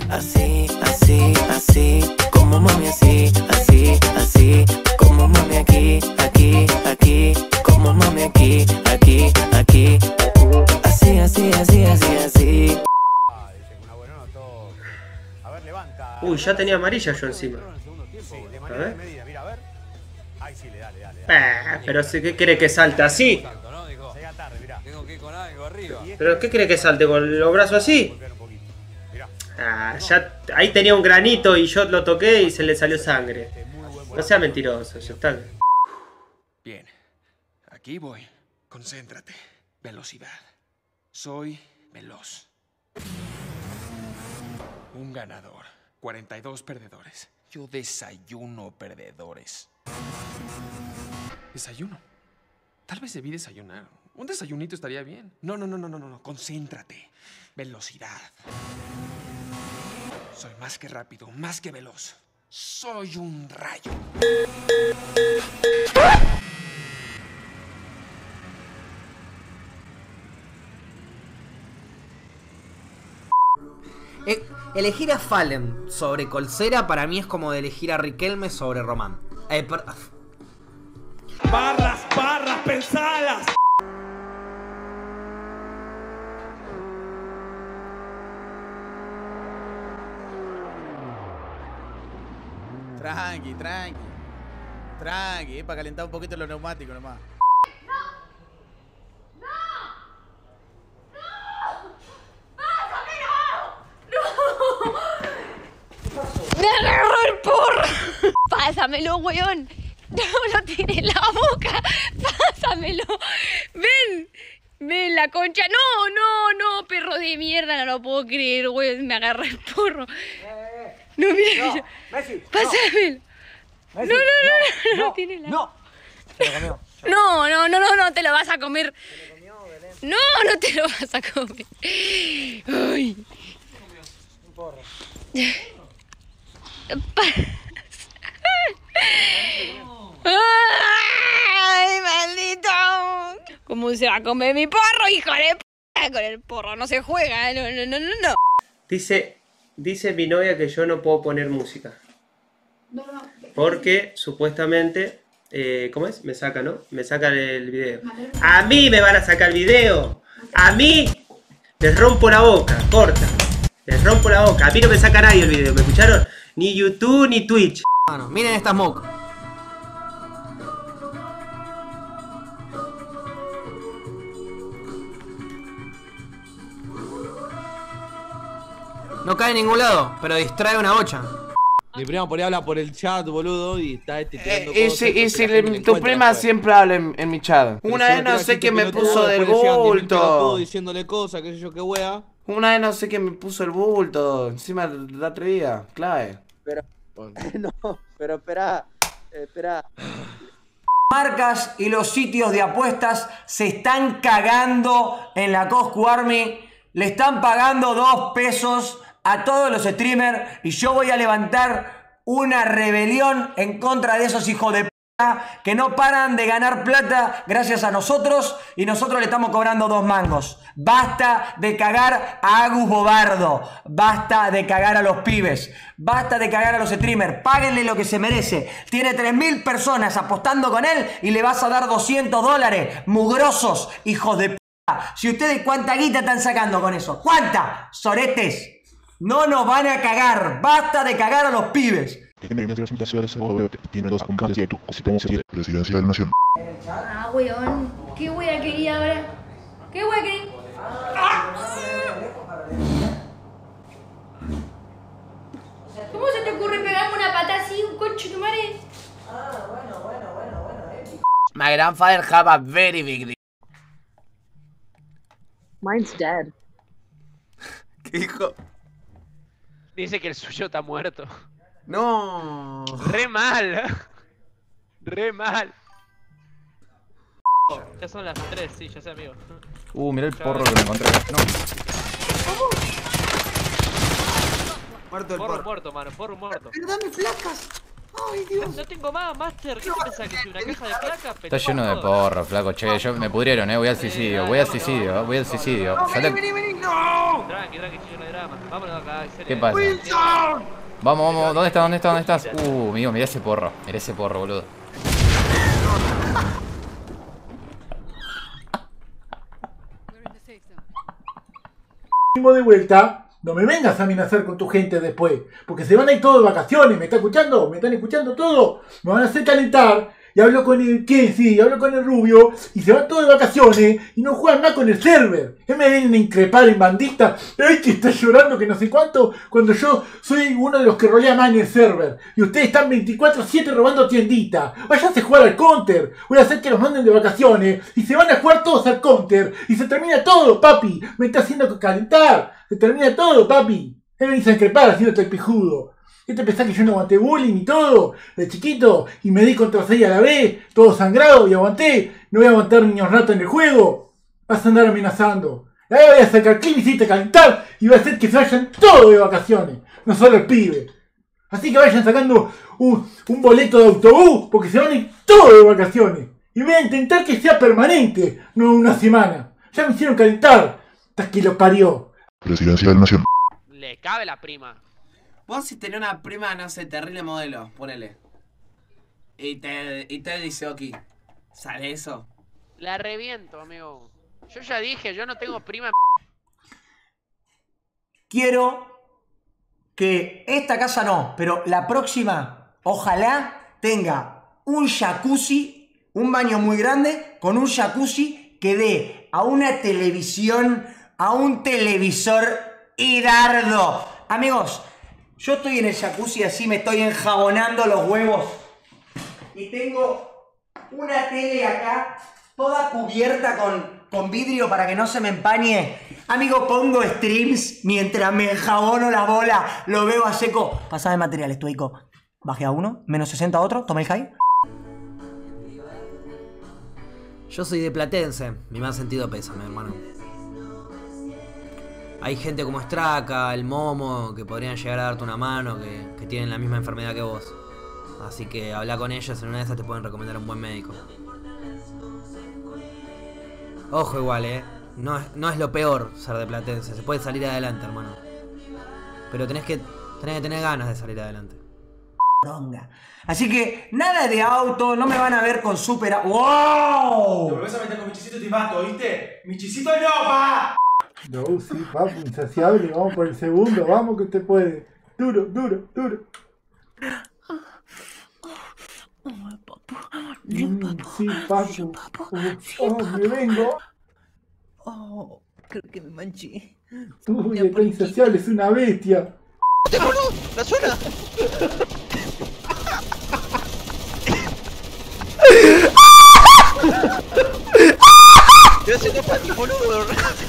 Así, así, así, como mami así, así, así, como mami aquí, aquí, aquí, como mami aquí, aquí, aquí, así, así, así, así, así. A ver, levanta. Uy, ya tenía amarilla yo encima. Sí, de A manera ver. medida, mira, a ver. Ahí sí, dale. Pero ¿qué quiere que salte así? Llega tarde, mirá. Tengo que ir con algo arriba. ¿Pero qué quiere que salte con los brazos así? Volver un poquito. Mirá. Ah, ya ahí tenía un granito y yo lo toqué y se le salió sangre. No sea mentiroso, ya está. Bien, aquí voy. Concéntrate. Velocidad. Soy veloz. Un ganador. 42 perdedores. Yo desayuno perdedores. ¿Desayuno? Tal vez debí desayunar. Un desayunito estaría bien. No. Concéntrate. Velocidad. Soy más que rápido, más que veloz. Soy un rayo. Elegir a Fallen sobre Colsera para mí es como de elegir a Riquelme sobre Román. Barras pensadas. Tranqui, para calentar un poquito los neumáticos nomás. ¡Me agarró el porro! Pásamelo, weón. No lo tiene en la boca. Pásamelo. Ven, la concha. No, perro de mierda. No lo puedo creer, weón. Me agarró el porro. No, mira. Messi, Pásamelo. No lo tiene en la boca. No, te lo vas a comer. No te lo vas a comer. Ay. Un porro. ¡Ay, maldito! ¿Cómo se va a comer mi porro, hijo de p***? Con el porro no se juega, no. Dice mi novia que yo no puedo poner música. Porque supuestamente, ¿cómo es? Me saca, ¿no? Me sacan el video. ¡A mí me van a sacar el video! ¡A mí! Les rompo la boca, corta. Les rompo la boca. A mí no me saca nadie el video, ¿me escucharon? Ni YouTube ni Twitch. Bueno, miren esta smoke. No cae en ningún lado, pero distrae una bocha. Mi prima por ahí habla por el chat, boludo, y está tirando Tu prima siempre habla en mi chat. Una vez no sé quién me puso del bulto. Diciéndole cosas, qué sé yo, qué wea. Una vez no sé quién me puso el bulto. Encima la otra día, clave. Pero, no, pero espera. Marcas y los sitios de apuestas se están cagando en la Coscu Army. Le están pagando 2 pesos a todos los streamers y yo voy a levantar una rebelión en contra de esos hijos de p*** que no paran de ganar plata gracias a nosotros y nosotros le estamos cobrando 2 mangos. Basta de cagar a Agus Bobardo, basta de cagar a los pibes, basta de cagar a los streamers, páguenle lo que se merece. Tiene 3000 personas apostando con él y le vas a dar $200, mugrosos hijos de p***. Si ustedes cuánta guita están sacando con eso, ¿cuánta? Soretes. No nos van a cagar. Basta de cagar a los pibes. Tiene 2 alcances y tú, si podemos seguir presidencia de la nación. Ah, weón. ¿Qué wea quería ahora? ¿Qué wea quería? ¿Cómo se te ocurre pegarme una pata así, un concho tu madre? My grandfather have a very big dick. Mine's dead. ¿Qué dijo? Dice que el suyo está muerto. No. Re mal. Re mal. Ya son las 3, sí, ya sé, amigo. Mirá el porro que me encontré. No. Muerto el Porro porro. muerto, mano, porro muerto. Pero dame placas. Ay, Dios. No tengo más, Master. ¿Qué te pensás que soy una caja de placa? Está lleno de porro, flaco. Che, me pudrieron, voy al suicidio, voy al suicidio, voy al suicidio. Vení, no. Tranqui, yo no hay drama. Vámonos acá, en serio. ¿Qué pasa? Vamos, ¿dónde estás? Amigo, mirá ese porro, boludo. De vuelta, no me vengas a amenazar con tu gente después, porque se van a ir todos de vacaciones. ¿Me están escuchando? ¿Me están escuchando todo? Me van a hacer calentar. Y hablo con el Kenzie, y hablo con el Rubio, y se van todos de vacaciones y no juegan más con el server. Me vienen a increpar en bandista. ¡Ay, que está llorando que no sé cuánto! Cuando yo soy uno de los que rolea más en el server. Y ustedes están 24/7 robando tiendita. Váyanse a jugar al counter. Voy a hacer que los manden de vacaciones. Y se van a jugar todos al counter. Y se termina todo, papi. Me está haciendo calentar. Se termina todo, papi. Me venís a increpar haciéndote el pijudo. ¿Qué te pensás que yo no aguanté bullying y todo? De chiquito. Y me di contra 6 a la vez. Todo sangrado y aguanté. No voy a aguantar niños ratos en el juego. Vas a andar amenazando. Ahora voy a sacar clip y hiciste calentar. Y voy a hacer que se vayan todos de vacaciones. No solo el pibe. Así que vayan sacando un boleto de autobús. Porque se van a ir todos de vacaciones. Y voy a intentar que sea permanente. No una semana. Ya me hicieron calentar. Hasta que lo parió. Presidencia de la Nación. Le cabe la prima. Vos si tenés una prima, no sé, terrible modelo, ponele. Y te dice, ok, ¿sale eso? La reviento, amigo. Yo ya dije, yo no tengo prima. Quiero que esta casa no, pero la próxima, ojalá tenga un jacuzzi, un baño muy grande, con un jacuzzi que dé a una televisión, a un televisor Hirardo. Amigos, yo estoy en el jacuzzi así, me estoy enjabonando los huevos. Y tengo una tele acá, toda cubierta con vidrio para que no se me empañe. Amigo, pongo streams mientras me enjabono la bola. Lo veo a seco. Pasame material, estoico. Bajé a 1, menos 60 a otro, toma el high. Yo soy de Platense, mi más sentido pésame, hermano. Hay gente como Straka, el Momo, que podrían llegar a darte una mano, que tienen la misma enfermedad que vos. Así que habla con ellos, en una de esas te pueden recomendar un buen médico. Ojo igual, no es lo peor ser de Platense, se puede salir adelante, hermano. Pero tenés que tener ganas de salir adelante. Así que nada de auto, no me van a ver con super... ¡Wow! Te volvés a meter con Michisito y te mato, ¿viste? ¡Michicito no, pa! No, sí, papu, insaciable, vamos por el segundo, vamos que usted puede. Duro. Sí, papu. Me vengo. Oh, creo que me manché. Uy, está insaciable, es una bestia. ¡La zona! Yo soy un pati, boludo.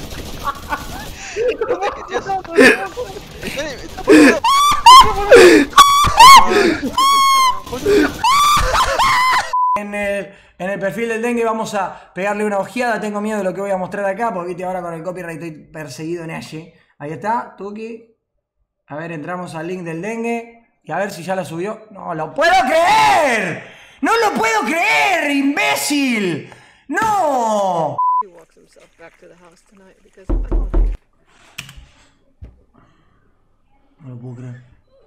En el perfil del dengue vamos a pegarle una ojeada. Tengo miedo de lo que voy a mostrar acá, porque viste ahora con el copyright estoy perseguido en Aye. Ahí está, Tuki. A ver, entramos al link del dengue y a ver si ya la subió. ¡No lo puedo creer! ¡No lo puedo creer, imbécil! ¡No! No lo puedo creer.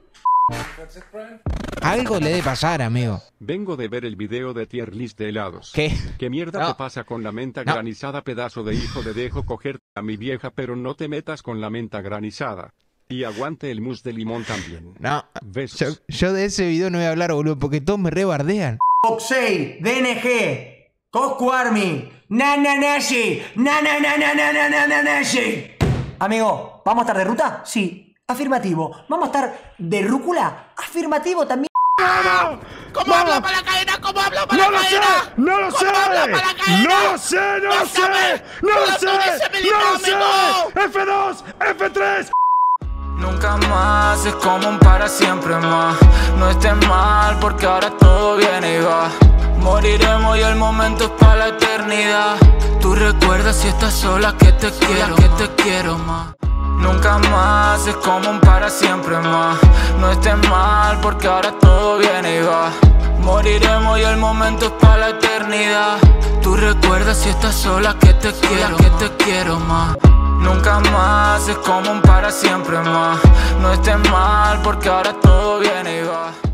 Algo le debe pasar, amigo. Vengo de ver el video de tier list de helados. ¿Qué? ¿Qué mierda No. te pasa con la menta granizada, pedazo de hijo de dejo coger a mi vieja, pero no te metas con la menta granizada? Y aguante el mousse de limón también. No. Besos. Yo de ese video no voy a hablar, boludo, porque todos me rebardean. Boxey, DNG, Coscu Army, Nananashi, Nananashi. Amigo, ¿vamos a estar de ruta? Sí. Afirmativo. ¿Vamos a estar de rúcula? Afirmativo también. ¿Cómo habla para la cadena? ¿Cómo habla para la cadena? ¡No lo sé! ¡No lo sé! ¡F2! ¡F3! Nunca más es como un para siempre más. No estés mal porque ahora todo viene y va. Moriremos y el momento es para la eternidad. Tú recuerdas si estás sola que te quiero más. Nunca más, es como un para siempre más. No estés mal porque ahora todo viene y va. Moriremos y el momento es para la eternidad. Tú recuerdas si estás sola que te quiero más. Nunca más, es como un para siempre más. No estés mal porque ahora todo viene y va.